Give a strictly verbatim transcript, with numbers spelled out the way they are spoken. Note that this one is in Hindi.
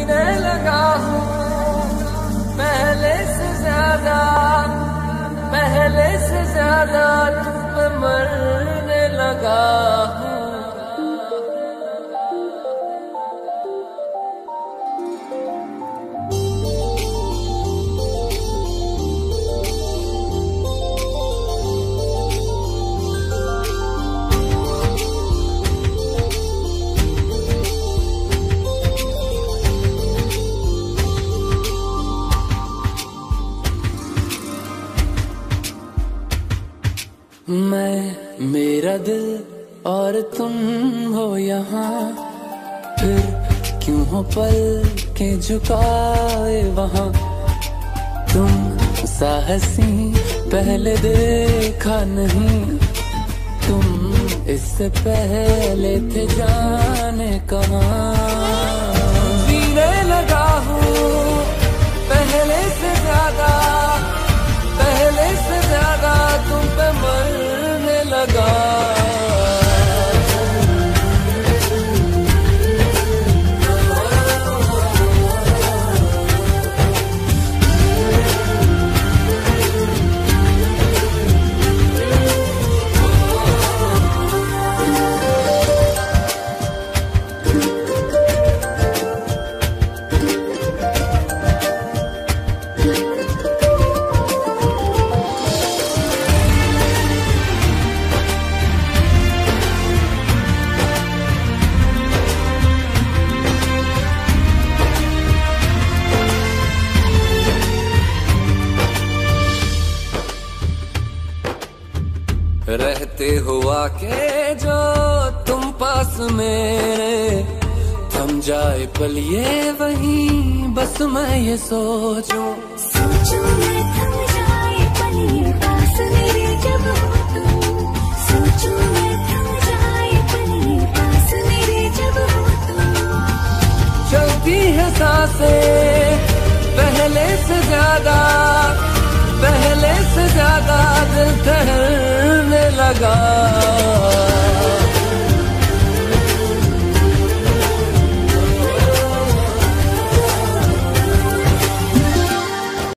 जीने लगा हूँ पहले से ज्यादा, पहले से ज्यादा तुम पे मरने लगा हूँ। मैं, मेरा दिल और तुम हो यहाँ, फिर क्यों हो पल के झुकाए वहाँ। तुम साहसी पहले देखा नहीं, तुम इससे पहले थे जाने कहाँ। जीने लगा हूँ पहले से ज्यादा, पहले से ज्यादा तुम पे मरने लगा। रहते हुआ के जो तुम पास मेरे, थम जाए पल ये वहीं बस मैं ये सोचूं। सोचूं मैं थम जाए पल ये पास मेरे जब हो तुम। सोचूं मैं थम जाए पल ये पास मेरे जब हो तुम। चलती है सांसें पहले से ज्यादा, पहले से ज्यादा दिल ठहरने लगा।